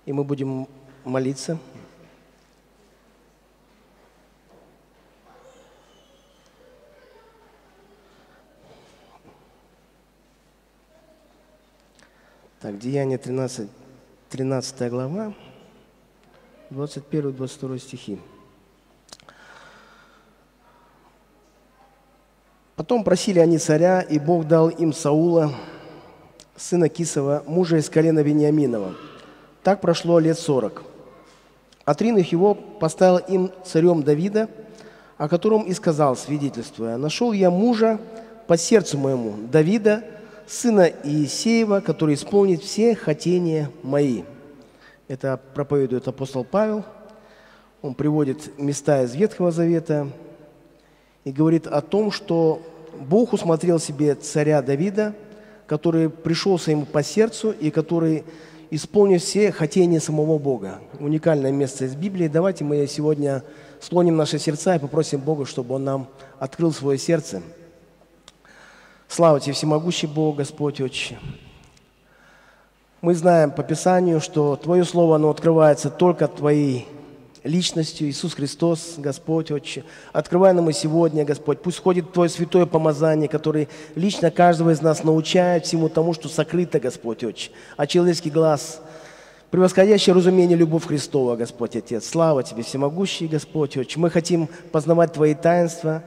и мы будем молиться. Так, Деяния 13 глава, 21-22 стихи. Потом просили они царя, и Бог дал им Саула, сына Кисова, мужа из колена Вениаминова. Так прошло лет 40. Отринув его, поставил им царем Давида, о котором и сказал, свидетельствуя: «Нашел я мужа по сердцу моему, Давида, сына Иисеева, который исполнит все хотения мои». Это проповедует апостол Павел. Он приводит места из Ветхого Завета и говорит о том, что Бог усмотрел себе царя Давида, который пришелся ему по сердцу и который исполнит все хотения самого Бога. Уникальное место из Библии. Давайте мы сегодня склоним наши сердца и попросим Бога, чтобы Он нам открыл свое сердце. Слава Тебе, всемогущий Бог, Господь, Отче. Мы знаем по Писанию, что Твое Слово, оно открывается только Твоей личностью. Иисус Христос, Господь, Отче. Открывай нам и сегодня, Господь. Пусть ходит Твое святое помазание, которое лично каждого из нас научает всему тому, что сокрыто, Господь, Отче. А человеческий глаз, превосходящее разумение, любовь Христова, Господь, Отец. Слава Тебе, всемогущий, Господь, Отче. Мы хотим познавать Твои таинства,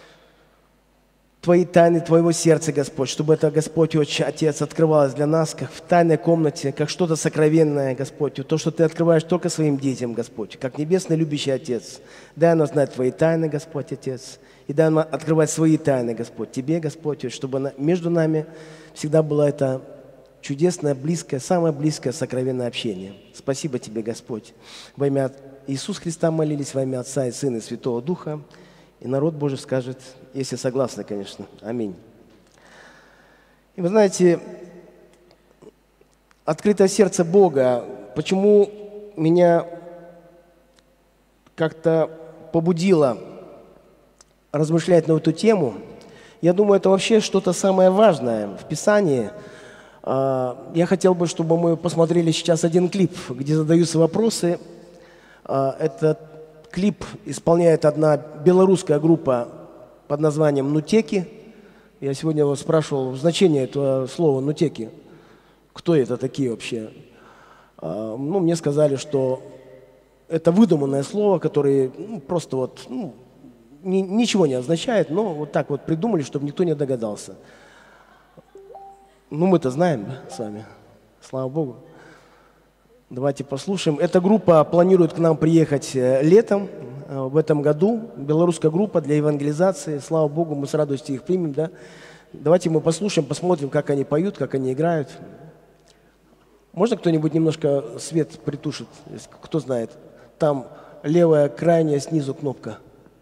Твои тайны Твоего сердца, Господь, чтобы это, Господь, Отче, Отец, открывалось для нас, как в тайной комнате, как что-то сокровенное, Господь, то, что Ты открываешь только своим детям, Господь, как небесный любящий Отец. Дай нам знать Твои тайны, Господь, Отец, и дай нам открывать свои тайны, Господь, Тебе, Господь, чтобы между нами всегда было это чудесное, близкое, самое близкое, сокровенное общение. Спасибо Тебе, Господь. Во имя Иисуса Христа молились, во имя Отца и Сына и Святого Духа. И народ Божий скажет, если согласны, конечно. Аминь. И вы знаете, открытое сердце Бога, почему меня как-то побудило размышлять на эту тему, я думаю, это вообще что-то самое важное в Писании. Я хотел бы, чтобы мы посмотрели сейчас один клип, где задаются вопросы. Это клип исполняет одна белорусская группа под названием «Нутеки». Я сегодня его спрашивал значение этого слова «нутеки». Кто это такие вообще? Мне сказали, что это выдуманное слово, которое просто вот ничего не означает, но вот так вот придумали, чтобы никто не догадался. Мы-то знаем, да, с вами. Слава Богу. Давайте послушаем. Эта группа планирует к нам приехать летом в этом году. Белорусская группа для евангелизации. Слава Богу, мы с радостью их примем. Да? Давайте мы послушаем, посмотрим, как они поют, как они играют. Можно кто-нибудь немножко свет притушит, кто знает? Там левая крайняя снизу кнопка.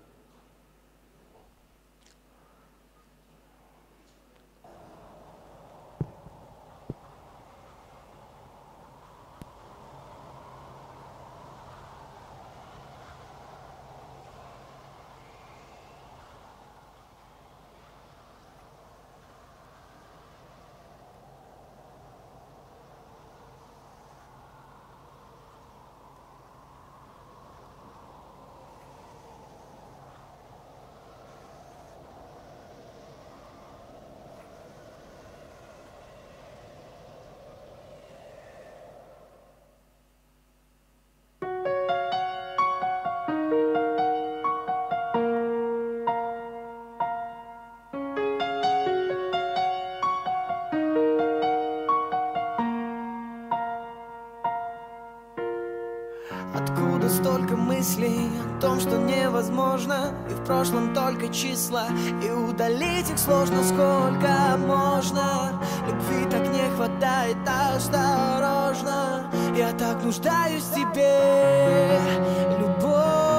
Откуда столько мыслей о том, что невозможно, и в прошлом только числа, и удалить их сложно, сколько можно. Любви так не хватает, осторожно. Я так нуждаюсь в тебе, любовь.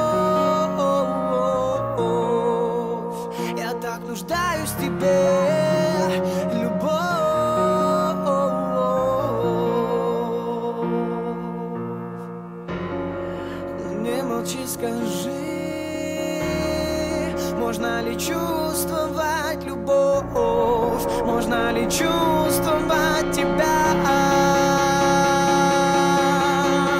Я так нуждаюсь в тебе, любовь. Не молчи, скажи, можно ли чувствовать любовь? Можно ли чувствовать тебя?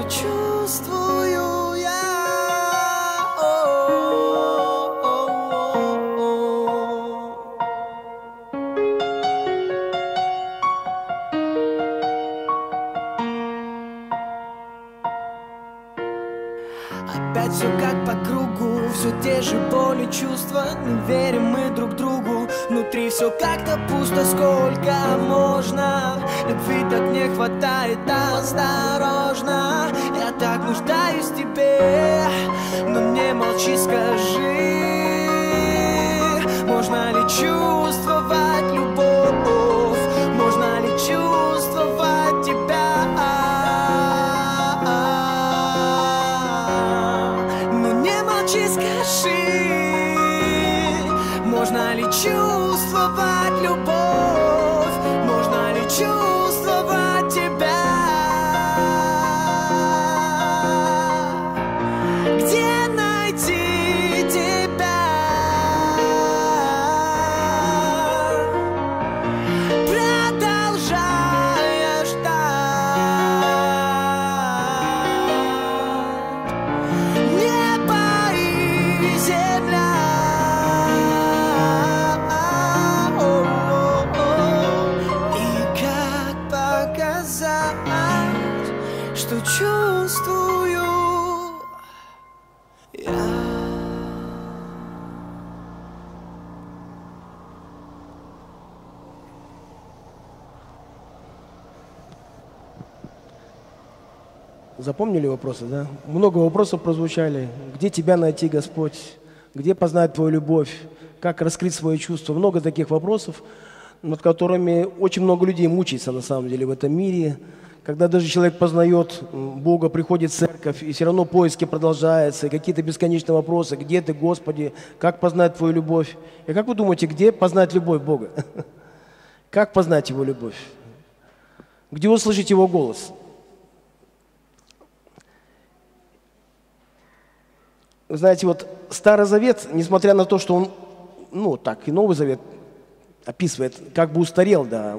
чувствую я. Опять все как по кругу, все те же боли, чувства. Не верим мы друг другу, внутри все как-то пусто. Сколько можно, любви так не хватает, осторожно. Я так нуждаюсь в тебе, но не молчи, скажи, можно ли чувствовать любовь, можно ли чувствовать тебя? Скажи, можно ли чувствовать любовь, можно ли чувствовать тебя? Где найти тебя? Продолжая ждать. Что чувствую я. Запомнили вопросы, да? Много вопросов прозвучали. Где тебя найти, Господь? Где познать Твою любовь? Как раскрыть свои чувства? Много таких вопросов, над которыми очень много людей мучается на самом деле в этом мире. Когда даже человек познает Бога, приходит в церковь, и все равно поиски продолжаются, и какие-то бесконечные вопросы. Где Ты, Господи? Как познать Твою любовь? И как вы думаете, где познать любовь Бога? Как познать Его любовь? Где услышать Его голос? Вы знаете, вот Старый Завет, несмотря на то, что он, ну так, и Новый Завет описывает, как бы устарел, да.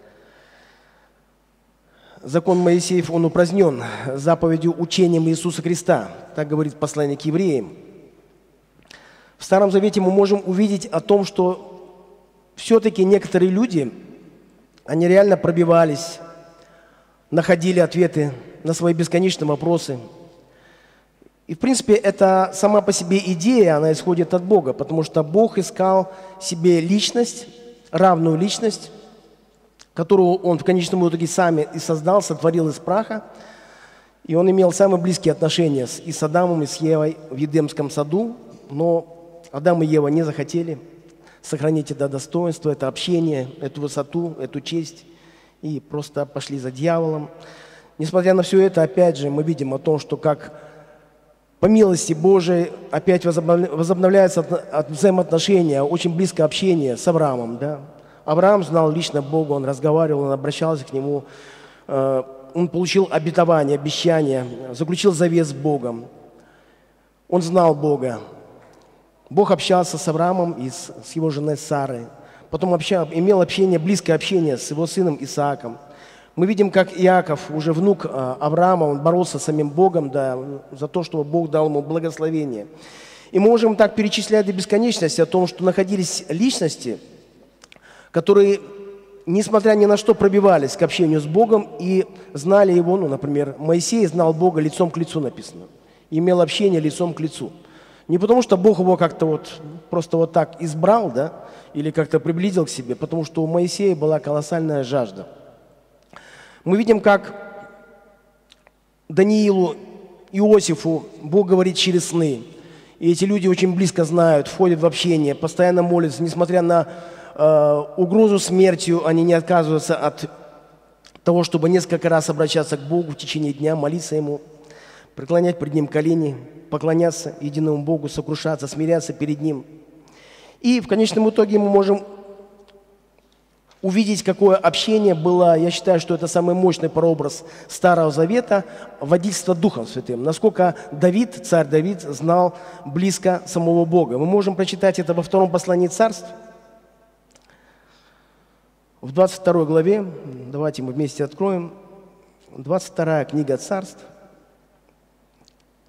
Закон Моисеев, он упразднен заповедью, учением Иисуса Христа. Так говорит послание к евреям. В Старом Завете мы можем увидеть о том, что все-таки некоторые люди, они реально пробивались, находили ответы на свои бесконечные вопросы. И, в принципе, это сама по себе идея, она исходит от Бога, потому что Бог искал себе личность, равную личность, которую Он в конечном итоге сам и создал, сотворил из праха. И Он имел самые близкие отношения и с Адамом, и с Евой в Едемском саду, но Адам и Ева не захотели сохранить это достоинство, это общение, эту высоту, эту честь, и просто пошли за дьяволом. Несмотря на все это, опять же, мы видим о том, что как по милости Божией опять возобновляются взаимоотношения, очень близкое общение с Авраамом. Да? Авраам знал лично Бога, он разговаривал, он обращался к Нему, он получил обетование, обещание, заключил завет с Богом. Он знал Бога. Бог общался с Авраамом и с его женой Сарой. Потом имел общение, близкое общение с его сыном Исааком. Мы видим, как Иаков, уже внук Авраама, он боролся с самим Богом, да, за то, чтобы Бог дал ему благословение. И мы можем так перечислять до бесконечности о том, что находились личности, которые, несмотря ни на что, пробивались к общению с Богом и знали Его. Ну, например, Моисей знал Бога лицом к лицу, написано. Имел общение лицом к лицу. Не потому, что Бог его как-то вот просто вот так избрал, да, или как-то приблизил к себе, потому что у Моисея была колоссальная жажда. Мы видим, как Даниилу, Иосифу Бог говорит через сны. И эти люди очень близко знают, входят в общение, постоянно молятся. Несмотря на угрозу смертью, они не отказываются от того, чтобы несколько раз обращаться к Богу в течение дня, молиться Ему, преклонять перед Ним колени, поклоняться единому Богу, сокрушаться, смиряться перед Ним. И в конечном итоге мы можем увидеть, какое общение было. Я считаю, что это самый мощный прообраз Старого Завета, водительство Духом Святым. Насколько Давид, царь Давид, знал близко самого Бога. Мы можем прочитать это во втором послании Царств, в 22 главе. Давайте мы вместе откроем. 22 книга Царств.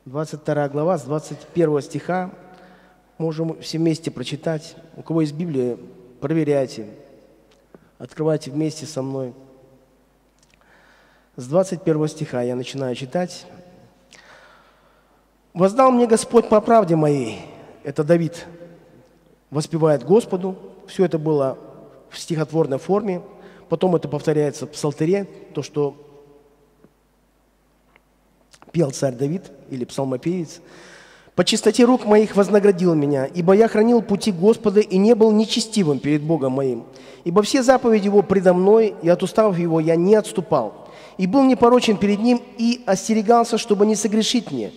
22 глава, с 21 стиха. Можем все вместе прочитать. У кого есть Библия, проверяйте. Открывайте вместе со мной. С 21 стиха я начинаю читать. «Воздал мне Господь по правде моей». Это Давид воспевает Господу. Все это было в стихотворной форме. Потом это повторяется в псалтыре, то, что пел царь Давид или псалмопевец. «По чистоте рук моих вознаградил меня, ибо я хранил пути Господа и не был нечестивым перед Богом моим. Ибо все заповеди Его предо мной, и от уставов Его я не отступал. И был непорочен перед Ним, и остерегался, чтобы не согрешить мне».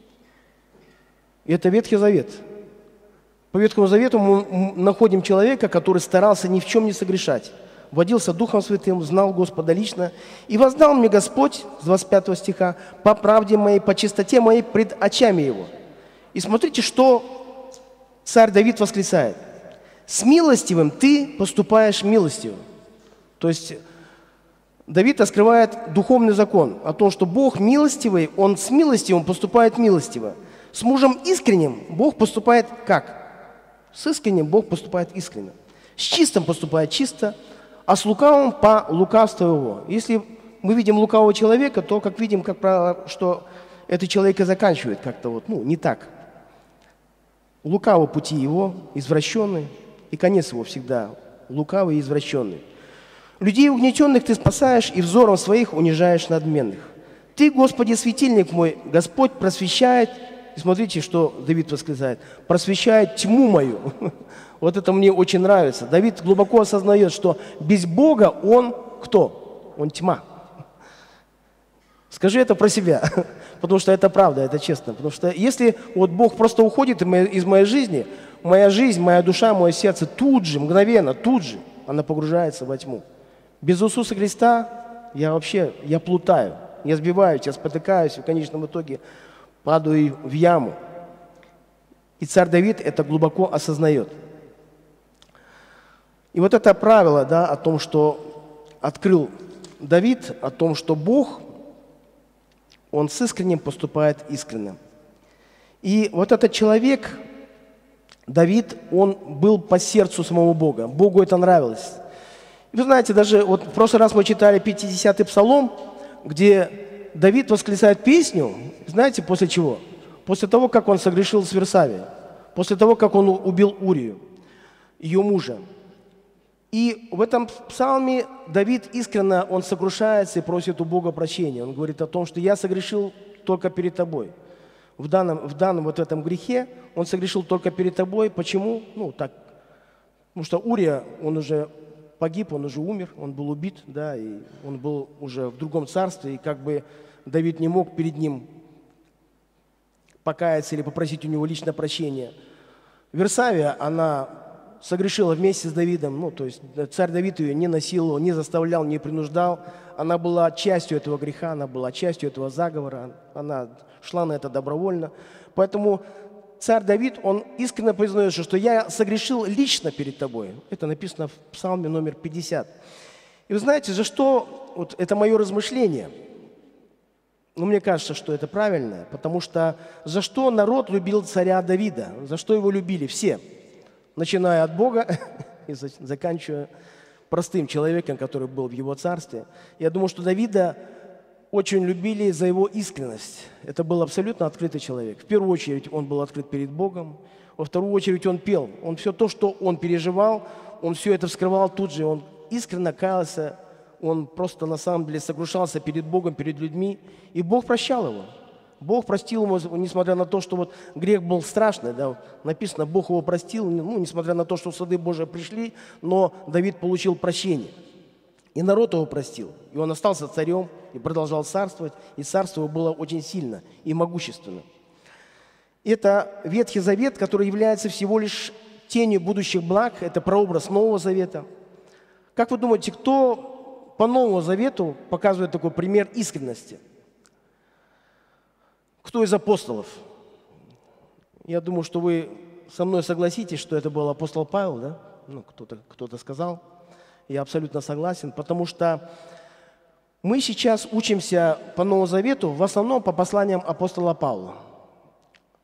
И это Ветхий Завет. По Ветхому Завету мы находим человека, который старался ни в чем не согрешать. Водился Духом Святым, знал Господа лично. «И воздал мне Господь», с 25 стиха, «по правде моей, по чистоте моей пред очами Его». И смотрите, что царь Давид восклицает. «С милостивым ты поступаешь милостиво». То есть Давид раскрывает духовный закон о том, что Бог милостивый, Он с милостивым поступает милостиво. С мужем искренним Бог поступает как? С искренним Бог поступает искренне. С чистым поступает чисто, а с лукавым по лукавству его. Если мы видим лукавого человека, то, как видим, как правило, что этот человек и заканчивает как-то вот, не так. Лукавы пути его, извращенные, и конец его всегда лукавый и извращенный. Людей угнетенных ты спасаешь, и взором своих унижаешь надменных. Ты, Господи, светильник мой, Господь просвещает. И смотрите, что Давид восклицает. Просвещает тьму мою. Вот это мне очень нравится. Давид глубоко осознает, что без Бога он кто? Он тьма. Скажи это про себя, потому что это правда, это честно. Потому что если вот Бог просто уходит из моей жизни, моя жизнь, моя душа, мое сердце тут же, мгновенно, тут же, она погружается во тьму. Без Иисуса Христа я плутаю, я сбиваюсь, я спотыкаюсь, и в конечном итоге падаю в яму. И царь Давид это глубоко осознает. И вот это правило, о том, что открыл Давид, о том, что Бог, Он с искренним поступает искренне. И вот этот человек, Давид, он был по сердцу самого Бога. Богу это нравилось. И вы знаете, даже вот в прошлый раз мы читали 50-й псалом, где Давид восклицает песню, знаете, после чего? После того, как он согрешил с Версавией, после того, как он убил Урию, ее мужа. И в этом псалме Давид искренне, он сокрушается и просит у Бога прощения. Он говорит о том, что я согрешил только перед тобой. В данном вот этом грехе он согрешил только перед тобой. Почему? Потому что Урия, он уже погиб, он уже умер, он был убит, и он был уже в другом царстве, и как бы Давид не мог перед ним покаяться или попросить у него личное прощение. Версавия, она согрешила вместе с Давидом, то есть царь Давид ее не насиловал, не заставлял, не принуждал. Она была частью этого греха, она была частью этого заговора, она шла на это добровольно. Поэтому царь Давид, он искренне признается, что я согрешил лично перед тобой. Это написано в псалме номер 50. И вы знаете, за что, вот это мое размышление, мне кажется, что это правильно, потому что за что народ любил царя Давида, за что его любили все, начиная от Бога и заканчивая простым человеком, который был в его царстве. Я думаю, что Давида очень любили за его искренность. Это был абсолютно открытый человек. В первую очередь он был открыт перед Богом, во вторую очередь он пел. Он все то, что он переживал, он все это вскрывал тут же, он искренне каялся, он просто на самом деле сокрушался перед Богом, перед людьми, и Бог прощал его. Бог простил ему, несмотря на то, что вот грех был страшный, написано, Бог его простил, несмотря на то, что суды Божии пришли, но Давид получил прощение. И народ его простил, и он остался царем, и продолжал царствовать, и царство его было очень сильно и могущественно. Это Ветхий Завет, который является всего лишь тенью будущих благ, это прообраз Нового Завета. Как вы думаете, кто по Новому Завету показывает такой пример искренности? Кто из апостолов? Я думаю, что вы со мной согласитесь, что это был апостол Павел, да? Кто-то сказал. Я абсолютно согласен, потому что мы сейчас учимся по Новому Завету в основном по посланиям апостола Павла.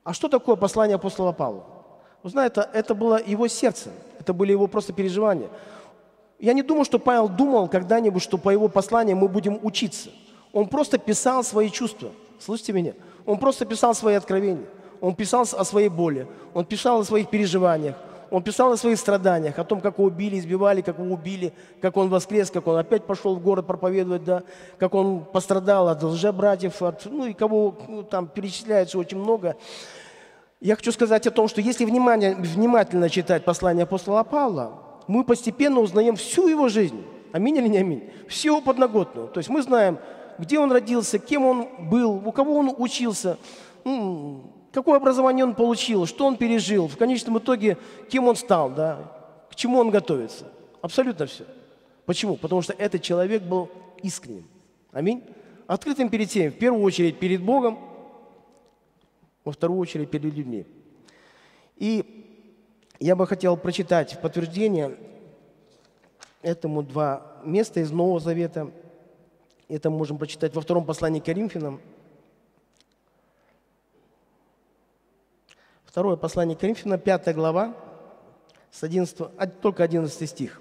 А что такое послание апостола Павла? Вы знаете, это было его сердце, это были его просто переживания. Я не думаю, что Павел думал когда-нибудь, что по его посланию мы будем учиться. Он просто писал свои чувства. Слышите меня? Он просто писал свои откровения. Он писал о своей боли. Он писал о своих переживаниях. Он писал о своих страданиях, о том, как его убили, избивали, как его убили, как он воскрес, как он опять пошел в город проповедовать, да, как он пострадал от лжебратьев, и кого там перечисляется очень много. Я хочу сказать о том, что если внимательно читать послание апостола Павла, мы постепенно узнаем всю его жизнь. Аминь или не аминь? Всю его подноготную. То есть мы знаем, где он родился, кем он был, у кого он учился, какое образование он получил, что он пережил, в конечном итоге, кем он стал, да, к чему он готовится. Абсолютно все. Почему? Потому что этот человек был искренним. Аминь. Открытым перед всеми, в первую очередь перед Богом, во вторую очередь перед людьми. И я бы хотел прочитать в подтверждение этому два места из Нового Завета. Это мы можем прочитать во втором послании к Коринфянам. Второе послание к Коринфянам, 5 глава, только 11 стих.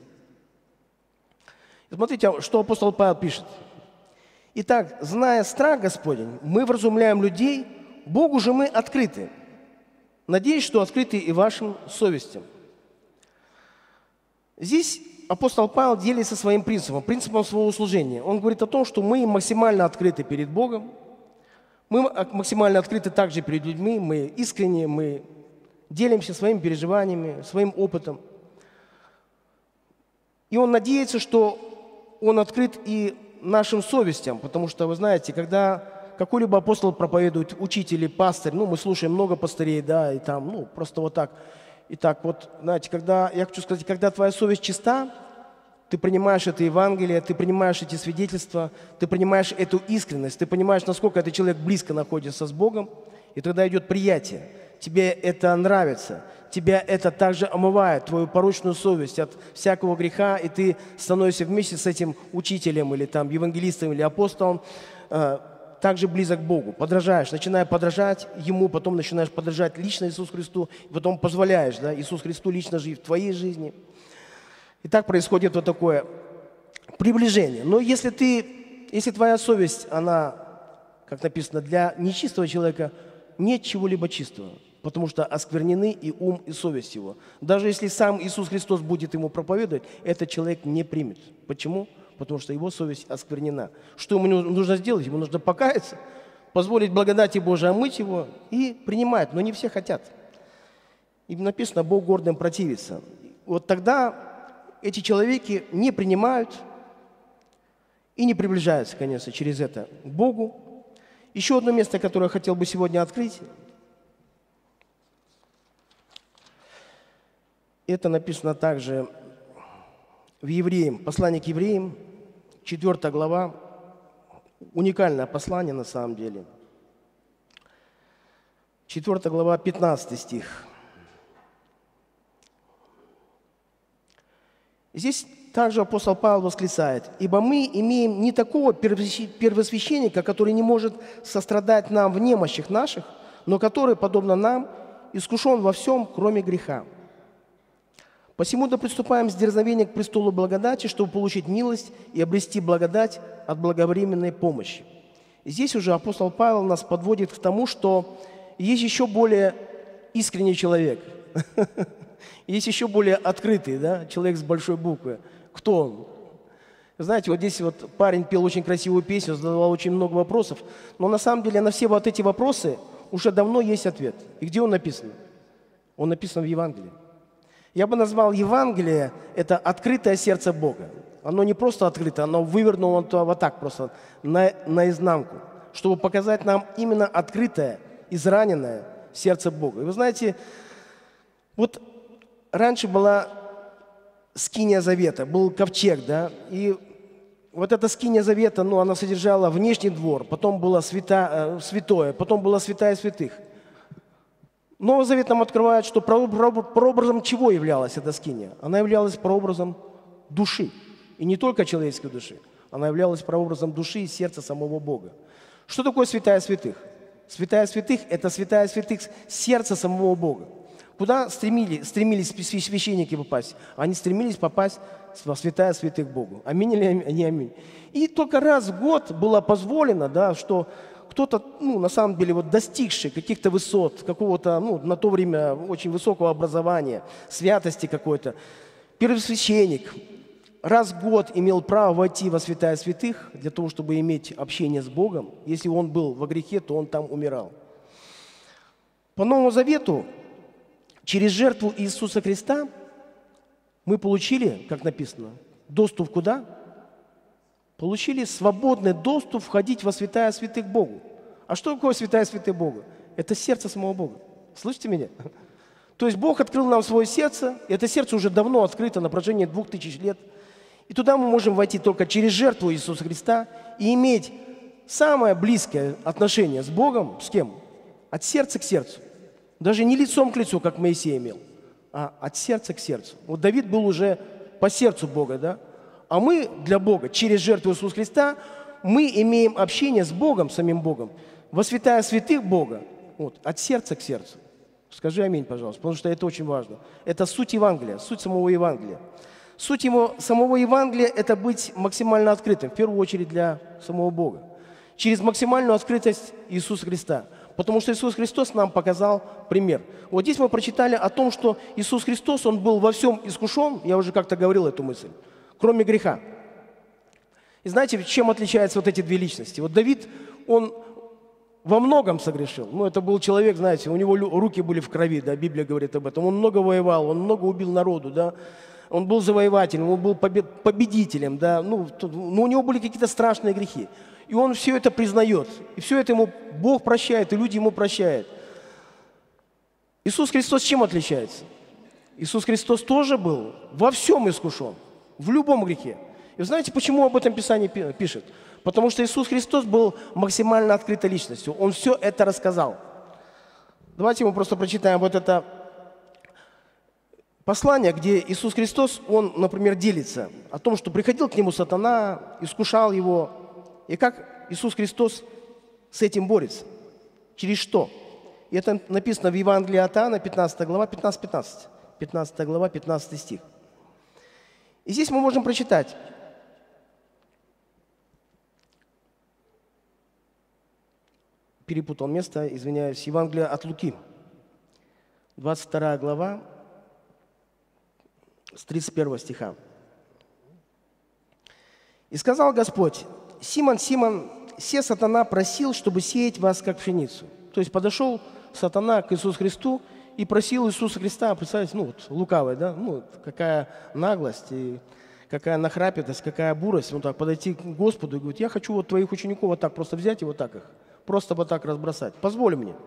И смотрите, что апостол Павел пишет. «Итак, зная страх Господень, мы вразумляем людей, Богу же мы открыты. Надеюсь, что открыты и вашим совестям». Здесь апостол Павел делится своим принципом своего служения. Он говорит о том, что мы максимально открыты перед Богом, мы максимально открыты также перед людьми, мы искренне, мы делимся своими переживаниями, своим опытом. И он надеется, что он открыт и нашим совестям, потому что, вы знаете, когда какой-либо апостол проповедует, учитель или пастырь, мы слушаем много пастырей, да, и там, просто вот так. И так вот, знаете, я хочу сказать, когда твоя совесть чиста, ты принимаешь это Евангелие, ты принимаешь эти свидетельства, ты принимаешь эту искренность, ты понимаешь, насколько этот человек близко находится с Богом, и тогда идет приятие. Тебе это нравится, тебя это также омывает, твою порочную совесть от всякого греха, и ты становишься вместе с этим учителем или там евангелистом или апостолом также близок к Богу. Подражаешь, начиная подражать Ему, потом начинаешь подражать лично Иисусу Христу, и потом позволяешь Иисусу Христу лично жить в твоей жизни. И так происходит вот такое приближение. Но если твоя совесть, она, как написано, для нечистого человека нет чего-либо чистого, потому что осквернены и ум, и совесть его. Даже если сам Иисус Христос будет ему проповедовать, этот человек не примет. Почему? Потому что его совесть осквернена. Что ему нужно сделать? Ему нужно покаяться, позволить благодати Божией омыть его и принимать. Но не все хотят. И написано, Бог гордым противится. Вот тогда эти человеки не принимают и не приближаются, конечно, через это к Богу. Еще одно место, которое я хотел бы сегодня открыть, это написано также в Евреям, послание к Евреям, 4 глава, уникальное послание на самом деле. 4 глава, 15 стих. Здесь также апостол Павел восклицает: «Ибо мы имеем не такого первосвященника, который не может сострадать нам в немощах наших, но который, подобно нам, искушен во всем, кроме греха. Посему да приступаем с дерзновения к престолу благодати, чтобы получить милость и обрести благодать от благовременной помощи». И здесь уже апостол Павел нас подводит к тому, что есть еще более искренний человек, есть еще более открытый, человек с большой буквы. Кто он? Знаете, вот здесь вот парень пел очень красивую песню, задавал очень много вопросов, но на самом деле на все вот эти вопросы уже давно есть ответ. И где он написан? Он написан в Евангелии. Я бы назвал Евангелие – это открытое сердце Бога. Оно не просто открыто, оно вывернуло вот так просто, наизнанку, чтобы показать нам именно открытое, израненное сердце Бога. И вы знаете, вот раньше была скиния завета, был ковчег, и вот эта скиния завета, она содержала внешний двор, потом было святое, потом была святая святых. Новый Завет нам открывает, что прообразом чего являлась эта скиния? Она являлась прообразом души. И не только человеческой души. Она являлась прообразом души и сердца самого Бога. Что такое святая святых? Святая святых – это святая святых сердца самого Бога. Куда стремились священники попасть? Они стремились попасть во святая святых Богу. Аминь или не аминь? И только раз в год было позволено, да, что кто-то, на самом деле, достигший каких-то высот, какого-то, на то время очень высокого образования, святости какой-то, первосвященник раз в год имел право войти во святая святых для того, чтобы иметь общение с Богом. Если он был во грехе, то он там умирал. По Новому Завету, через жертву Иисуса Христа мы получили, как написано, доступ куда? Получили свободный доступ входить во святая святых Богу. А что такое святая святых Бога? Это сердце самого Бога. Слышите меня? То есть Бог открыл нам свое сердце, и это сердце уже давно открыто на протяжении 2000 лет. И туда мы можем войти только через жертву Иисуса Христа и иметь самое близкое отношение с Богом. С кем? От сердца к сердцу. Даже не лицом к лицу, как Моисей имел, а от сердца к сердцу. Вот Давид был уже по сердцу Бога, да? А мы для Бога, через жертву Иисуса Христа, мы имеем общение с Богом, самим Богом, во святая святых Бога, от сердца к сердцу. Скажи аминь, пожалуйста, потому что это очень важно. Это суть Евангелия, суть самого Евангелия. Суть самого Евангелия – это быть максимально открытым, в первую очередь для самого Бога. Через максимальную открытость Иисуса Христа. Потому что Иисус Христос нам показал пример. Вот здесь мы прочитали о том, что Иисус Христос, Он был во всем искушен, я уже как-то говорил эту мысль, кроме греха. И знаете, чем отличаются вот эти две личности? Вот Давид, он во многом согрешил. Это был человек, знаете, у него руки были в крови, да, Библия говорит об этом. Он много воевал, он много убил народу, да. Он был завоевателем, он был победителем, да. Но у него были какие-то страшные грехи. И он все это признает. И все это ему Бог прощает, и люди ему прощают. Иисус Христос чем отличается? Иисус Христос тоже был во всем искушен, в любом грехе. И вы знаете, почему об этом Писание пишет? Потому что Иисус Христос был максимально открытой личностью. Он все это рассказал. Давайте мы просто прочитаем вот это послание, где Иисус Христос, Он, например, делится о том, что приходил к Нему сатана, искушал Его. И как Иисус Христос с этим борется? Через что? И это написано в Евангелии от Иоанна, 15 глава, 15-15. 15 глава, 15 стих. И здесь мы можем прочитать. Перепутал место, извиняюсь. Евангелие от Луки. 22 глава, с 31 стиха. «И сказал Господь: Симон, Симон, се сатана просил, чтобы сеять вас, как пшеницу». То есть подошел сатана к Иисусу Христу и просил Иисуса Христа, представьте, лукавый, да, какая наглость и какая нахрапитость, какая бурость, подойти к Господу и говорить: я хочу твоих учеников вот так просто взять и вот так их, просто вот так разбросать. Позволь мне.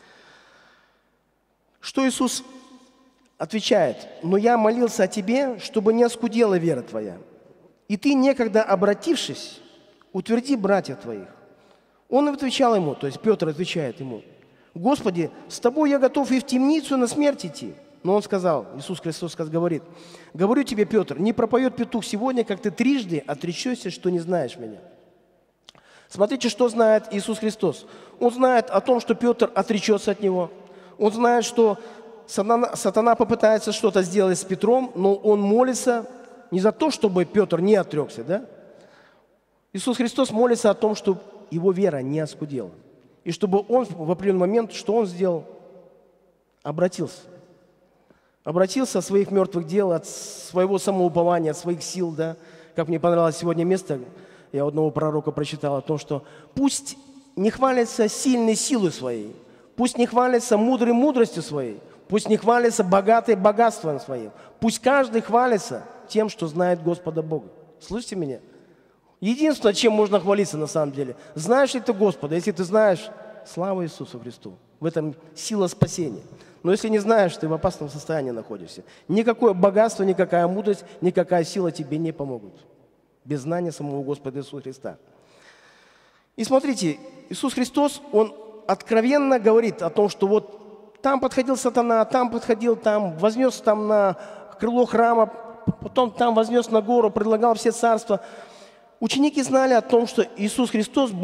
Что Иисус отвечает? «Но я молился о тебе, чтобы не оскудела вера твоя. И ты, некогда обратившись, утверди братьев твоих». Он отвечал ему, то есть Петр отвечает ему: «Господи, с тобой я готов и в темницу на смерть идти». Но он сказал, Иисус Христос говорит: «Говорю тебе, Петр, не пропоет петух сегодня, как ты трижды отречешься, что не знаешь меня». Смотрите, что знает Иисус Христос. Он знает о том, что Петр отречется от Него. Он знает, что сатана попытается что-то сделать с Петром, но он молится не за то, чтобы Петр не отрекся, да? Иисус Христос молится о том, чтобы его вера не оскудела. И чтобы он в определенный момент, что он сделал? Обратился. Обратился от своих мертвых дел, от своего самоупования, от своих сил, да? Как мне понравилось сегодня место, я у одного пророка прочитал о том, что пусть не хвалится сильной силой своей, пусть не хвалится мудрой мудростью своей, пусть не хвалится богатой богатством своим, пусть каждый хвалится тем, что знает Господа Бога. Слышите меня? Единственное, чем можно хвалиться на самом деле, знаешь ли ты Господа? Если ты знаешь, слава Иисусу Христу. В этом сила спасения. Но если не знаешь, ты в опасном состоянии находишься. Никакое богатство, никакая мудрость, никакая сила тебе не помогут. Без знания самого Господа Иисуса Христа. И смотрите, Иисус Христос, Он откровенно говорит о том, что вот там подходил сатана, там подходил, там вознес там на крыло храма, потом там вознес на гору, предлагал все царства. Ученики знали о том, что Иисус Христос был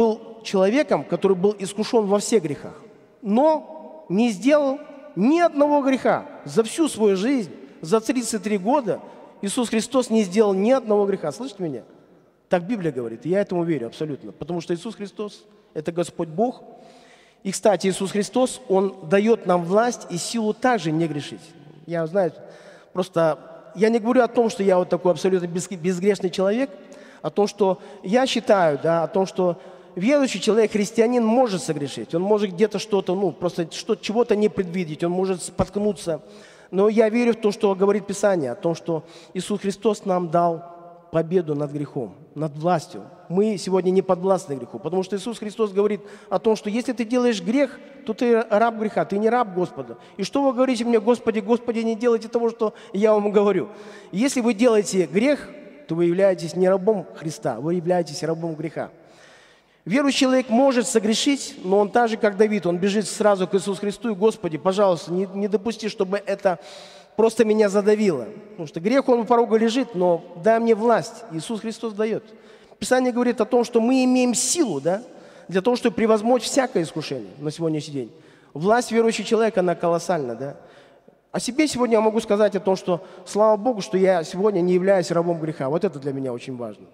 человеком, который был искушен во всех грехах, но не сделал ни одного греха. За всю свою жизнь, за 33 года Иисус Христос не сделал ни одного греха. Слышите меня? Так Библия говорит, и я этому верю абсолютно. Потому что Иисус Христос – это Господь Бог. И, кстати, Иисус Христос, Он дает нам власть и силу также не грешить. Я, знаете, просто я не говорю о том, что я вот такой абсолютно безгрешный человек, о том, что я считаю, да, о том, что верующий человек, христианин, может согрешить. Он может где-то что-то, просто чего-то не предвидеть, он может споткнуться. Но я верю в то, что говорит Писание, о том, что Иисус Христос нам дал победу над грехом, над властью. Мы сегодня не подвластны греху, потому что Иисус Христос говорит о том, что если ты делаешь грех, то ты раб греха, ты не раб Господа. И что вы говорите мне: Господи, Господи, не делайте того, что я вам говорю. Если вы делаете грех, то вы являетесь не рабом Христа, вы являетесь рабом греха. Верующий человек может согрешить, но он так же, как Давид, он бежит сразу к Иисусу Христу и: Господи, пожалуйста, не допусти, чтобы это просто меня задавило. Потому что грех, он у порога лежит, но дай мне власть. Иисус Христос дает. Писание говорит о том, что мы имеем силу, да, для того, чтобы превозмочь всякое искушение на сегодняшний день. Власть верующего человека, она колоссальна, да. О себе сегодня я могу сказать о том, что слава Богу, что я сегодня не являюсь рабом греха. Вот это для меня очень важно.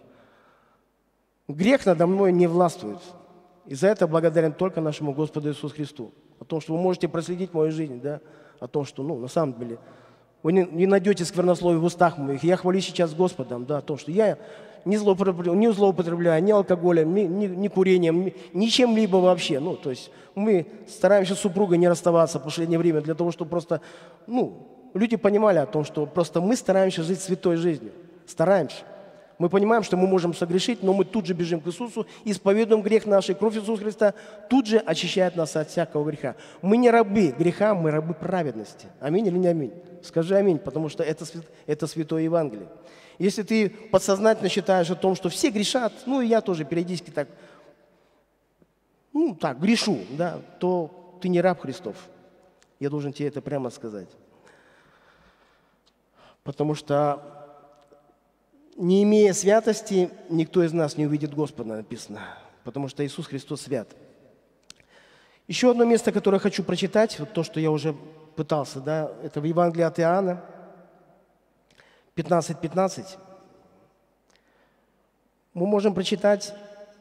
Грех надо мной не властвует. И за это благодарен только нашему Господу Иисусу Христу. О том, что вы можете проследить мою жизнь, да, о том, что, на самом деле, вы не найдете сквернословия в устах моих. Я хвалюсь сейчас Господом, да, о том, что я не злоупотребляю ни алкоголем, ни курением, ни чем-либо вообще. То есть мы стараемся с супругой не расставаться в последнее время для того, чтобы просто, люди понимали о том, что просто мы стараемся жить святой жизнью. Стараемся. Мы понимаем, что мы можем согрешить, но мы тут же бежим к Иисусу, исповедуем грех наш, и кровь Иисуса Христа тут же очищает нас от всякого греха. Мы не рабы греха, мы рабы праведности. Аминь или не аминь? Скажи аминь, потому что это святое Евангелие. Если ты подсознательно считаешь о том, что все грешат, и я тоже периодически так грешу, да, то ты не раб Христов. Я должен тебе это прямо сказать. Потому что не имея святости, никто из нас не увидит Господа, написано. Потому что Иисус Христос свят. Еще одно место, которое я хочу прочитать, вот то, что я уже пытался, да, это в Евангелии от Иоанна, 15:15. Мы можем прочитать: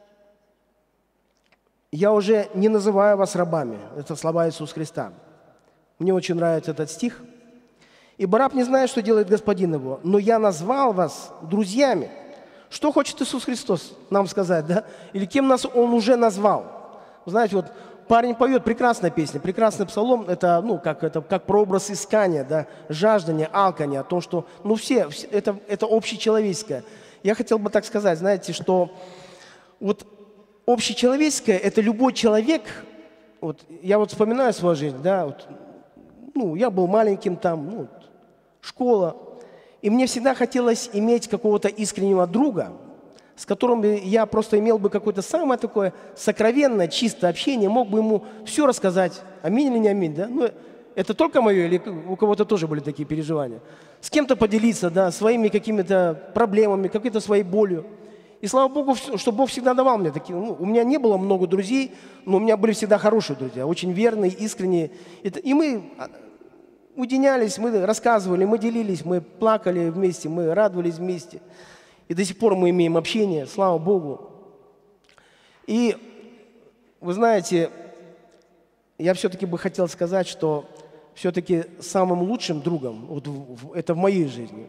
«Я уже не называю вас рабами». Это слова Иисуса Христа. Мне очень нравится этот стих. «Ибо раб не знает, что делает господин его, но я назвал вас друзьями». Что хочет Иисус Христос нам сказать, да? Или кем нас Он уже назвал? Вы знаете, вот парень поет, прекрасная песня, прекрасный псалом, это, как прообраз искания, да, жаждания, алкания, о том, что, это общечеловеческое. Я хотел бы так сказать, знаете, что вот общечеловеческое – это любой человек, я вспоминаю свою жизнь, да, я был маленьким там, школа, и мне всегда хотелось иметь какого-то искреннего друга, с которым я просто имел бы какое-то самое такое сокровенное, чистое общение, мог бы ему все рассказать. Аминь или не аминь, да? Это только мое или у кого-то тоже были такие переживания? С кем-то поделиться, да, своими какими-то проблемами, какой-то своей болью. И слава Богу, что Бог всегда давал мне такие. У меня не было много друзей, но у меня были всегда хорошие друзья, очень верные, искренние. И мы уединялись, мы рассказывали, мы делились, мы плакали вместе, мы радовались вместе. И до сих пор мы имеем общение, слава Богу. И вы знаете, я все-таки бы хотел сказать, что все-таки самым лучшим другом, это в моей жизни,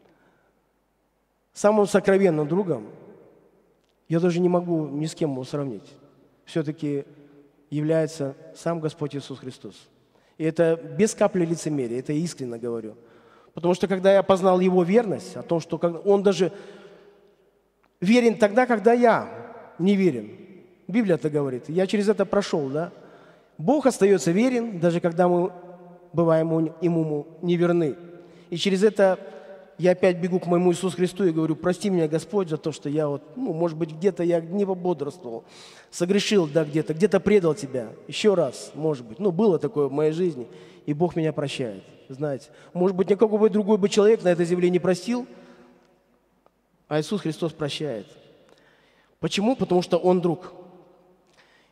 самым сокровенным другом, я даже не могу ни с кем его сравнить, все-таки является сам Господь Иисус Христос. И это без капли лицемерия, это я искренне говорю. Потому что когда я познал Его верность, о том, что Он даже верен тогда, когда я не верен. Библия это говорит. Я через это прошел, да. Бог остается верен, даже когда мы бываем Ему неверны. И через это я опять бегу к моему Иисусу Христу и говорю: прости меня, Господь, за то, что я может быть, где-то я не пободрствовал, согрешил, да, где-то предал Тебя. Еще раз, может быть. Было такое в моей жизни, и Бог меня прощает. Знаете, может быть, никакой другой бы человек на этой земле не простил, а Иисус Христос прощает. Почему? Потому что Он друг.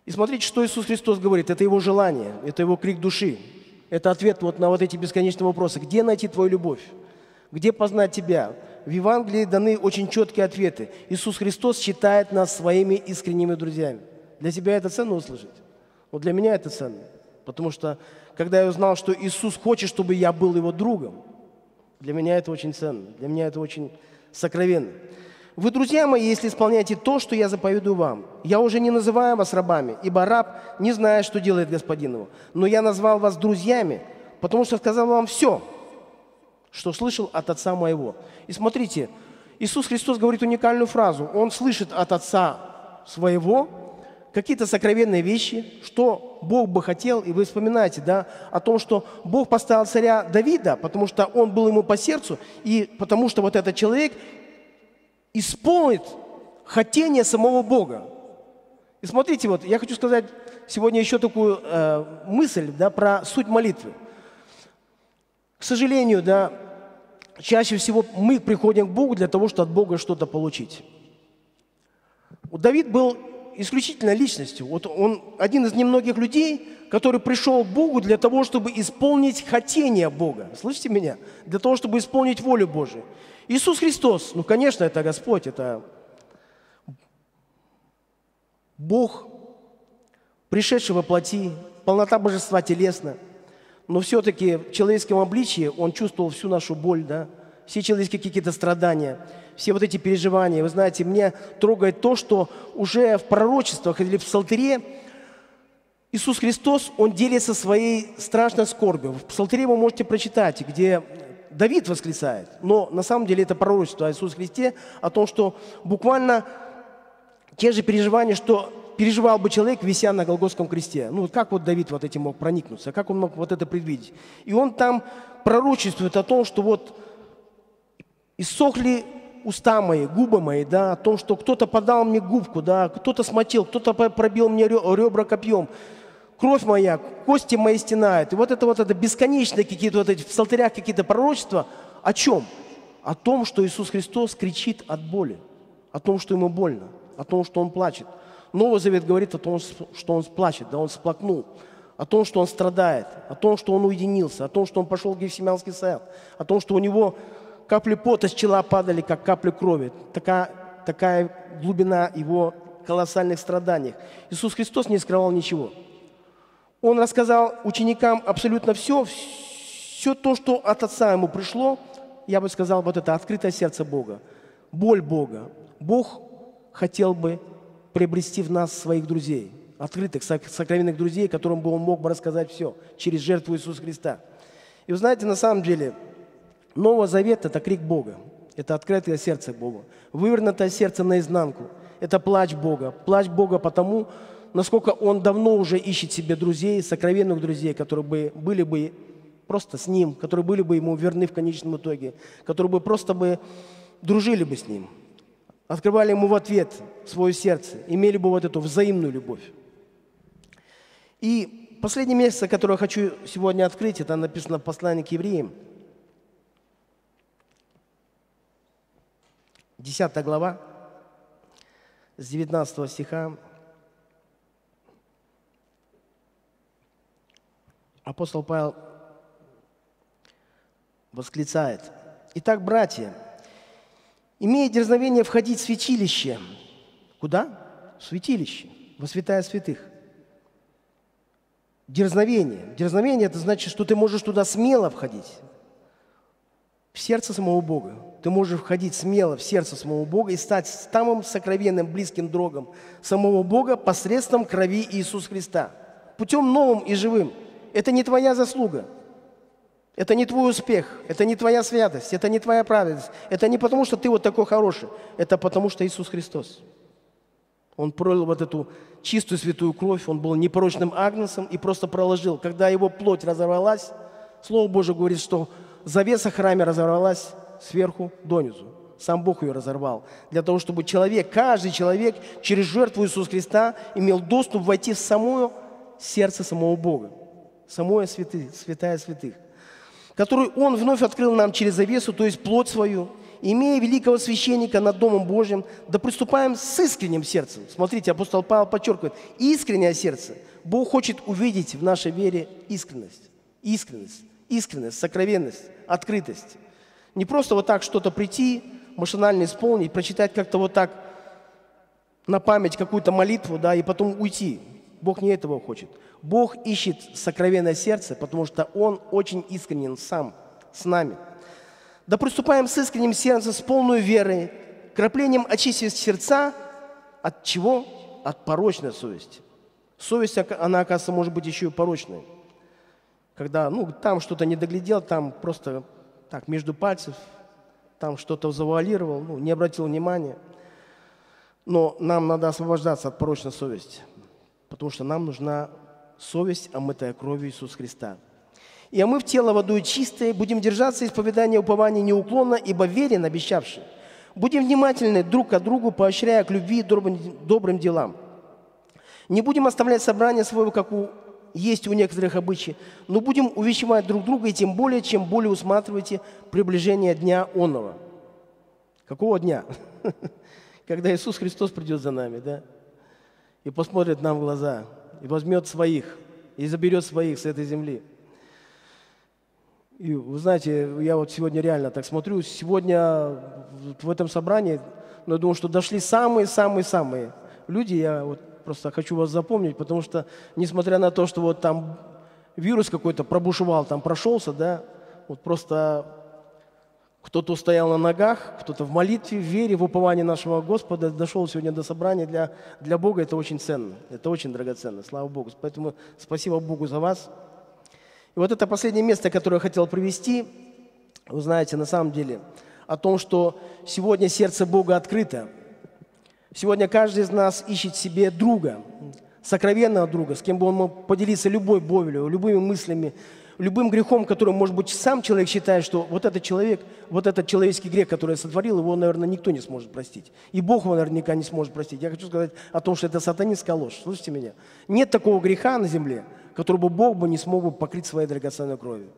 И смотрите, что Иисус Христос говорит. Это Его желание, это Его крик души. Это ответ вот на вот эти бесконечные вопросы. Где найти Твою любовь? Где познать Тебя? В Евангелии даны очень четкие ответы. Иисус Христос считает нас своими искренними друзьями. Для тебя это ценно услышать? Вот для меня это ценно. Потому что, когда я узнал, что Иисус хочет, чтобы я был Его другом, для меня это очень ценно. Для меня это очень сокровенно. Вы, друзья мои, если исполняете то, что я заповедую вам. Я уже не называю вас рабами, ибо раб не знает, что делает господин его. Но я назвал вас друзьями, потому что сказал вам все, что слышал от Отца моего. И смотрите, Иисус Христос говорит уникальную фразу. Он слышит от Отца своего какие-то сокровенные вещи, что Бог бы хотел. И вы вспоминаете, да, о том, что Бог поставил царя Давида, потому что он был ему по сердцу, и потому что вот этот человек исполнит хотение самого Бога. И смотрите, вот я хочу сказать сегодня еще такую мысль, да, про суть молитвы. К сожалению, да, чаще всего мы приходим к Богу для того, чтобы от Бога что-то получить. Вот Давид был исключительно личностью. Вот он один из немногих людей, который пришел к Богу для того, чтобы исполнить хотение Бога. Слышите меня? Для того, чтобы исполнить волю Божию. Иисус Христос, ну, конечно, это Господь, это Бог, пришедший во плоти, полнота божества телесно. Но все-таки в человеческом обличии Он чувствовал всю нашу боль, да? Все человеческие какие-то страдания, все вот эти переживания. Вы знаете, меня трогает то, что уже в пророчествах или в Псалтире Иисус Христос, Он делится своей страшной скорбью. В Псалтире вы можете прочитать, где Давид восклицает, но на самом деле это пророчество о Иисусе Христе, о том, что буквально те же переживания, что переживал бы человек, вися на Голгофском кресте. Ну, как вот Давид вот этим мог проникнуться, как он мог вот это предвидеть? И он там пророчествует о том, что вот иссохли уста мои, губы мои, да, о том, что кто-то подал мне губку, да, кто-то смочил, кто-то пробил мне ребра копьем. Кровь моя, кости мои стенают. И вот это бесконечные какие-то вот эти в псалтырях какие-то пророчества. О чем? О том, что Иисус Христос кричит от боли, о том, что ему больно, о том, что он плачет. Новый Завет говорит о том, что он плачет, да, он всплакнул, о том, что он страдает, о том, что он уединился, о том, что он пошел в Гефсиманский сад, о том, что у него капли пота с чела падали, как капли крови. Такая глубина его колоссальных страданий. Иисус Христос не скрывал ничего. Он рассказал ученикам абсолютно все то, что от Отца ему пришло, я бы сказал, вот это открытое сердце Бога, боль Бога. Бог хотел бы приобрести в нас своих друзей, открытых, сокровенных друзей, которым бы он мог бы рассказать все через жертву Иисуса Христа. И вы знаете, на самом деле, Новый Завет – это крик Бога, это открытое сердце Бога, вывернутое сердце наизнанку, это плач Бога потому, насколько Он давно уже ищет себе друзей, сокровенных друзей, которые бы были бы просто с Ним, которые были бы Ему верны в конечном итоге, которые бы просто бы дружили бы с Ним, открывали Ему в ответ свое сердце, имели бы вот эту взаимную любовь. И последнее место, которое я хочу сегодня открыть, это написано в послании к Евреям, 10 глава, с 19 стиха. Апостол Павел восклицает: «Итак, братья, имея дерзновение входить в святилище». Куда? В святилище, во святая святых. Дерзновение. Дерзновение – это значит, что ты можешь туда смело входить. В сердце самого Бога. Ты можешь входить смело в сердце самого Бога и стать самым сокровенным, близким другом самого Бога посредством крови Иисуса Христа. Путем новым и живым. Это не твоя заслуга. Это не твой успех. Это не твоя святость. Это не твоя праведность. Это не потому, что ты вот такой хороший. Это потому, что Иисус Христос. Он пролил вот эту чистую святую кровь. Он был непорочным агнцем и просто проложил. Когда его плоть разорвалась, Слово Божие говорит, что завеса в храме разорвалась сверху донизу. Сам Бог ее разорвал. Для того, чтобы человек, каждый человек через жертву Иисуса Христа имел доступ войти в самое сердце самого Бога. Самое святая святых. Которую Он вновь открыл нам через завесу, то есть плоть свою. имея великого священника над Домом Божьим, да приступаем с искренним сердцем. Смотрите, апостол Павел подчеркивает, искреннее сердце. Бог хочет увидеть в нашей вере искренность. Искренность, сокровенность, открытость. Не просто вот так что-то прийти, машинально исполнить, прочитать как-то вот так на память какую-то молитву, да, и потом уйти. Бог не этого хочет. Бог ищет сокровенное сердце, потому что Он очень искренен сам с нами. Да приступаем с искренним сердцем, с полной верой, краплением очистить сердца. От чего? От порочной совести. Совесть, она, оказывается, может быть еще и порочной. Когда, там что-то не доглядел, там просто так, между пальцев, там что-то завуалировал, не обратил внимания. Но нам надо освобождаться от порочной совести, потому что нам нужна совесть, омытая кровью Иисуса Христа. И омыв тело водой чистой, будем держаться исповедания упования неуклонно, ибо верен обещавший. Будем внимательны друг к другу, поощряя к любви и добрым делам. Не будем оставлять собрание своего, как есть у некоторых обычаев, но будем увещевать друг друга, и тем более, чем более усматриваете приближение дня онного. Какого дня? Когда Иисус Христос придет за нами, да? И посмотрит нам в глаза, и возьмет своих, и заберет своих с этой земли. И вы знаете, я вот сегодня реально так смотрю, сегодня в этом собрании, я думаю, что дошли самые-самые-самые люди, я вот просто хочу вас запомнить, потому что, несмотря на то, что вот там вирус какой-то пробушевал, там прошелся, да, вот просто кто-то устоял на ногах, кто-то в молитве, в вере, в уповании нашего Господа дошел сегодня до собрания. Для Бога это очень ценно, это очень драгоценно, слава Богу. Поэтому спасибо Богу за вас. И вот это последнее место, которое я хотел привести, вы знаете, на самом деле, о том, что сегодня сердце Бога открыто. Сегодня каждый из нас ищет себе друга, сокровенного друга, с кем бы он мог поделиться любой болью, любыми мыслями, любым грехом, которым, может быть, сам человек считает, что вот этот человек, вот этот человеческий грех, который я сотворил, его, наверное, никто не сможет простить. И Бог его наверняка не сможет простить. Я хочу сказать о том, что это сатанинская ложь. Слушайте меня. Нет такого греха на земле, который бы Бог не смог бы покрыть своей драгоценной кровью.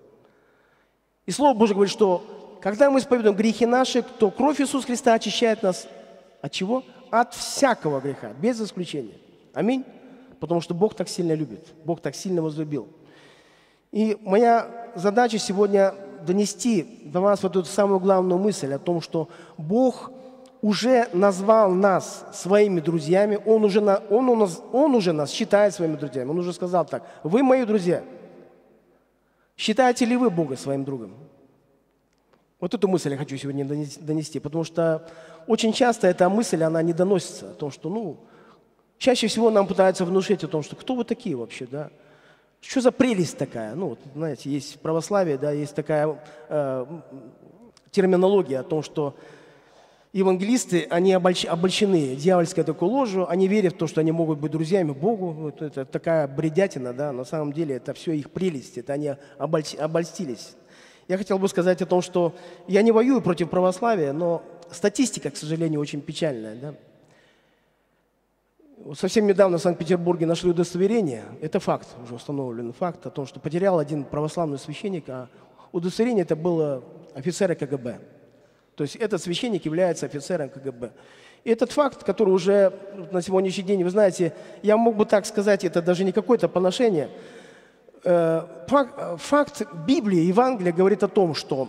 И Слово Божье говорит, что когда мы исповедуем грехи наши, то кровь Иисуса Христа очищает нас от чего? От всякого греха, без исключения. Аминь. Потому что Бог так сильно любит, Бог так сильно возлюбил. И моя задача сегодня донести до вас вот эту самую главную мысль о том, что Бог уже назвал нас своими друзьями, Он уже нас считает своими друзьями. Он уже сказал так: вы мои друзья. Считаете ли вы Бога своим другом? Вот эту мысль я хочу сегодня донести, потому что очень часто эта мысль, она не доносится, о том, что, чаще всего нам пытаются внушить о том, что кто вы такие вообще, да? Что за прелесть такая? Знаете, есть в православии, да, есть такая терминология о том, что евангелисты, они обольщены дьявольской такой ложью, они верят в то, что они могут быть друзьями Богу. Вот это такая бредятина, да, на самом деле это все их прелесть, это они обольстились. Я хотел бы сказать о том, что я не воюю против православия, но статистика, к сожалению, очень печальная, да. Совсем недавно в Санкт-Петербурге нашли удостоверение, это факт, уже установленный факт, о том, что потерял один православный священник, а удостоверение это было офицера КГБ. То есть этот священник является офицером КГБ. И этот факт, который уже на сегодняшний день, вы знаете, я мог бы так сказать, это даже не какое-то поношение. Факт Библии, Евангелия говорит о том, что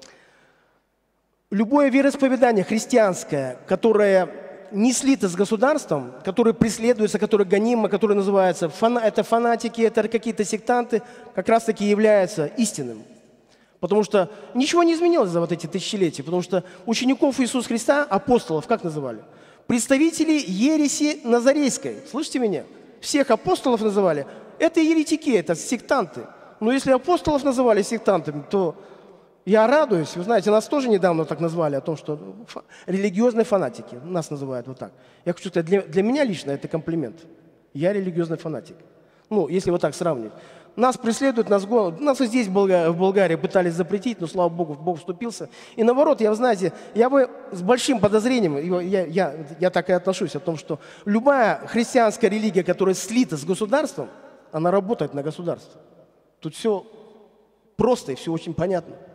любое вероисповедание христианское, которое не слито с государством, которое преследуется, которое гонимо, которое называется, это фанатики, это какие-то сектанты, как раз-таки является истинным. Потому что ничего не изменилось за вот эти тысячелетия, потому что учеников Иисуса Христа, апостолов, как называли? Представители ереси назарейской. Слышите меня? Всех апостолов называли. Это еретики, это сектанты. Но если апостолов называли сектантами, то я радуюсь. Вы знаете, нас тоже недавно так назвали, о том, что религиозные фанатики. Нас называют вот так. Я хочу сказать, для меня лично это комплимент. Я религиозный фанатик. Если вот так сравнивать. Нас преследуют, нас и здесь, в Болгарии, пытались запретить, но, слава Богу, Бог вступился. И наоборот, я бы с большим подозрением, я так и отношусь, о том, что любая христианская религия, которая слита с государством, она работает на государство. Тут все просто и все очень понятно.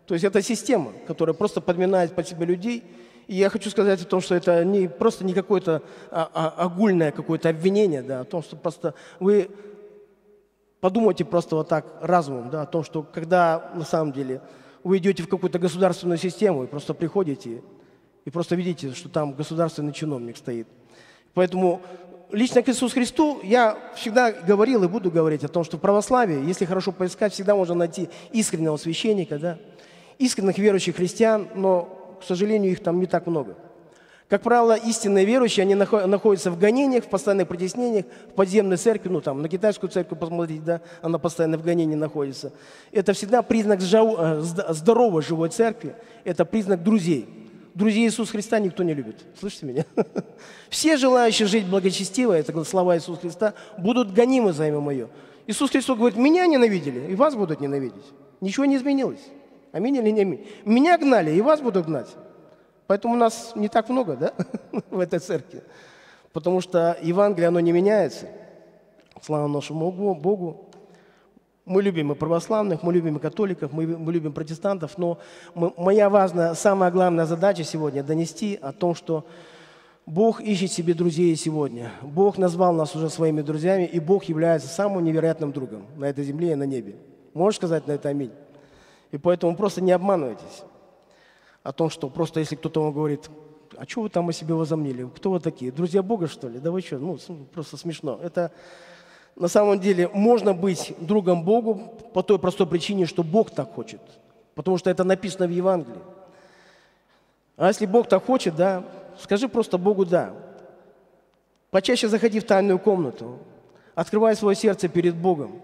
То есть это система, которая просто подминает под себя людей. И я хочу сказать о том, что это не просто не какое-то огульное какое-то обвинение, да, о том, что просто вы подумайте просто вот так разумом, да, о том, что когда на самом деле вы идете в какую-то государственную систему и просто приходите и просто видите, что там государственный чиновник стоит. Поэтому лично к Иисусу Христу я всегда говорил и буду говорить о том, что в православии, если хорошо поискать, всегда можно найти искреннего священника, да, искренних верующих христиан, но, к сожалению, их там не так много. Как правило, истинные верующие, они находятся в гонениях, в постоянных притеснениях, в подземной церкви, ну там, на китайскую церковь посмотрите, да, она постоянно в гонении находится. Это всегда признак здоровой живой церкви, это признак друзей. Друзей Иисуса Христа никто не любит. Слышите меня? Все желающие жить благочестиво, это слова Иисуса Христа, будут гонимы за имя Мое. Иисус Христос говорит, меня ненавидели, и вас будут ненавидеть. Ничего не изменилось. Аминь или не аминь? Меня гнали, и вас будут гнать. Поэтому у нас не так много, да, в этой церкви. Потому что Евангелие, оно не меняется. Слава нашему Богу. Мы любим и православных, мы любим и католиков, мы любим протестантов. Но моя самая главная задача сегодня – донести о том, что Бог ищет себе друзей сегодня. Бог назвал нас уже своими друзьями, и Бог является самым невероятным другом на этой земле и на небе. Можешь сказать на это аминь? И поэтому просто не обманывайтесь о том, что просто если кто-то вам говорит, а что вы там о себе возомнили? Кто вы такие? Друзья Бога, что ли? Да вы что? Ну, просто смешно. Это на самом деле можно быть другом Богу по той простой причине, что Бог так хочет. Потому что это написано в Евангелии. А если Бог так хочет, да, скажи просто Богу «да». Почаще заходи в тайную комнату. Открывай свое сердце перед Богом.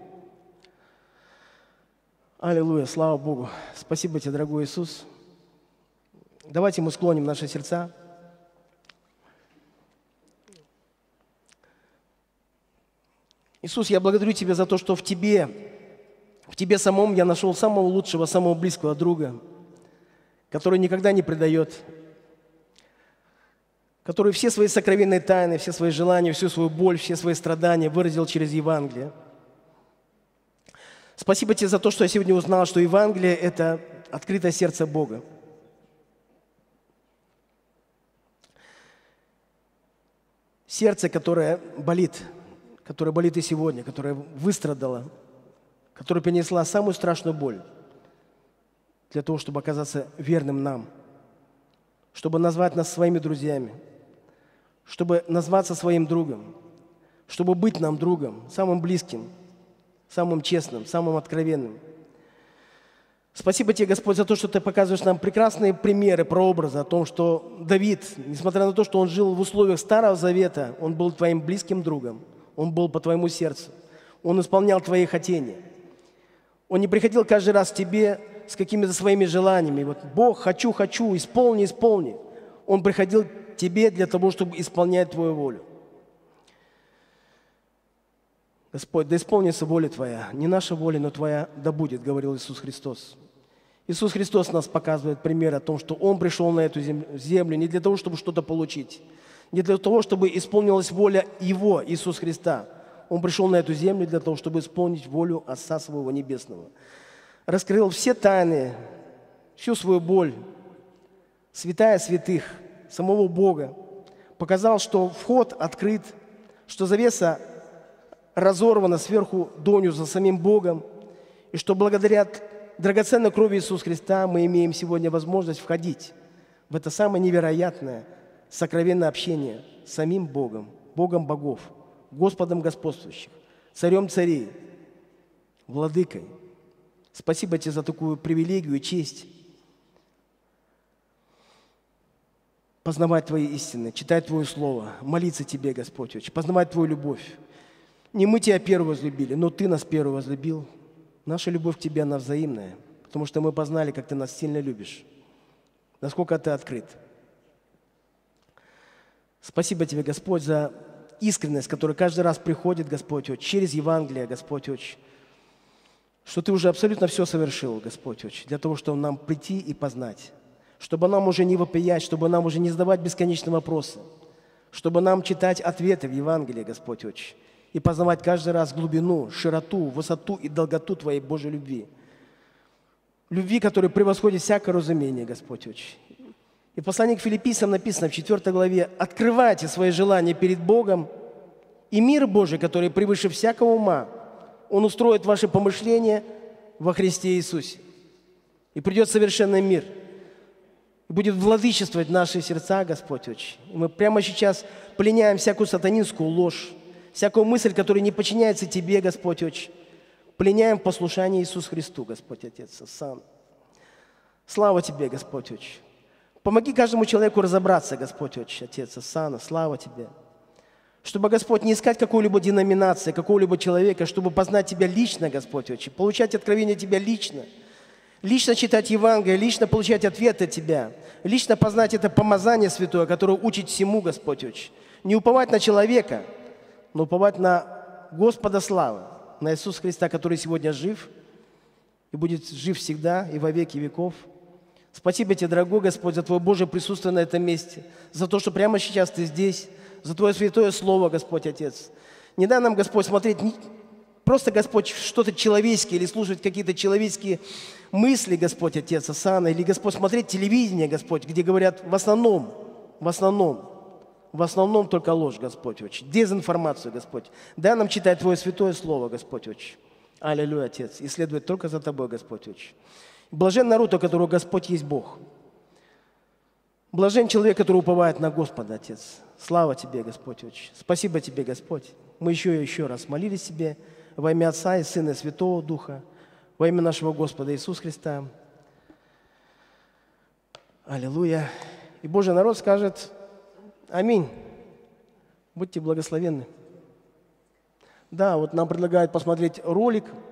Аллилуйя, слава Богу. Спасибо тебе, дорогой Иисус. Давайте мы склоним наши сердца. Иисус, я благодарю Тебя за то, что в Тебе самом я нашел самого лучшего, самого близкого друга, который никогда не предает, который все свои сокровенные тайны, все свои желания, всю свою боль, все свои страдания выразил через Евангелие. Спасибо Тебе за то, что я сегодня узнал, что Евангелие – это открытое сердце Бога. Сердце, которое болит и сегодня, которое выстрадало, которое перенесла самую страшную боль для того, чтобы оказаться верным нам, чтобы назвать нас своими друзьями, чтобы назваться своим другом, чтобы быть нам другом, самым близким, самым честным, самым откровенным. Спасибо Тебе, Господь, за то, что Ты показываешь нам прекрасные примеры, прообразы о том, что Давид, несмотря на то, что он жил в условиях Старого Завета, он был Твоим близким другом, он был по Твоему сердцу, он исполнял Твои хотения. Он не приходил каждый раз к Тебе с какими-то своими желаниями. Вот, Бог, хочу, исполни. Он приходил к Тебе для того, чтобы исполнять Твою волю. Господь, да исполнится воля Твоя. Не наша воля, но Твоя да будет, говорил Иисус Христос. Иисус Христос нас показывает пример о том, что Он пришел на эту землю не для того, чтобы что-то получить, не для того, чтобы исполнилась воля Его, Иисуса Христа. Он пришел на эту землю для того, чтобы исполнить волю Отца Своего Небесного. Раскрыл все тайны, всю свою боль, святая святых, самого Бога. Показал, что вход открыт, что завеса разорвана сверху донизу самим Богом, и что благодаря драгоценной крови Иисуса Христа мы имеем сегодня возможность входить в это самое невероятное, сокровенное общение с самим Богом, Богом богов, Господом господствующих, Царем царей, Владыкой. Спасибо Тебе за такую привилегию и честь познавать Твои истины, читать Твое Слово, молиться Тебе, Господь, познавать Твою любовь. Не мы Тебя первого возлюбили, но Ты нас первого возлюбил. Наша любовь к Тебе, она взаимная, потому что мы познали, как Ты нас сильно любишь, насколько Ты открыт. Спасибо Тебе, Господь, за искренность, которая каждый раз приходит, Господь, через Евангелие, Господь, что Ты уже абсолютно все совершил, Господь, для того, чтобы нам прийти и познать, чтобы нам уже не вопиять, чтобы нам уже не задавать бесконечные вопросы, чтобы нам читать ответы в Евангелии, Господь, и познавать каждый раз глубину, широту, высоту и долготу Твоей Божьей любви. любви, которая превосходит всякое разумение, Господь, Отче. И в послании к Филиппийцам написано в 4 главе: «Открывайте свои желания перед Богом, и мир Божий, который превыше всякого ума, Он устроит ваши помышления во Христе Иисусе. И придет совершенный мир, и будет владычествовать в наши сердца, Господь, Отче. И мы прямо сейчас пленяем всякую сатанинскую ложь, всякую мысль, которая не подчиняется Тебе, Господь, Отче. Пленяем в послушание Иисусу Христу, Господь, Отец, Сан. Слава Тебе, Господь, Отче. Помоги каждому человеку разобраться, Господь, Отче, Отец, Сан. Слава Тебе. Чтобы, Господь, не искать какой-либо деноминации, какого-либо человека, чтобы познать Тебя лично, Господь, Отче, получать откровение Тебя лично, лично читать Евангелие, лично получать ответы от Тебя, лично познать это помазание святое, которое учит всему, Господь, Отче. Не уповать на человека, но уповать на Господа славы, на Иисуса Христа, который сегодня жив и будет жив всегда и во веки веков. Спасибо Тебе, дорогой Господь, за Твое Божье присутствие на этом месте, за то, что прямо сейчас Ты здесь, за Твое святое Слово, Господь, Отец. Не дай нам, Господь, смотреть просто, Господь, что-то человеческое или слушать какие-то человеческие мысли, Господь, Отец, Асана, или, Господь, смотреть телевидение, Господь, где говорят в основном только ложь, Господь, Отче, дезинформацию, Господь. Дай нам читать Твое святое Слово, Господь, Отче. Аллилуйя, Отец, и следовать только за Тобой, Господь, Отче. Блажен народ, у которого Господь есть Бог. Блажен человек, который уповает на Господа, Отец. Слава Тебе, Господь, Отче. Спасибо Тебе, Господь. Мы еще раз молились Тебе во имя Отца и Сына и Святого Духа, во имя нашего Господа Иисуса Христа. Аллилуйя. И Божий народ скажет аминь. Будьте благословенны. Да, вот нам предлагают посмотреть ролик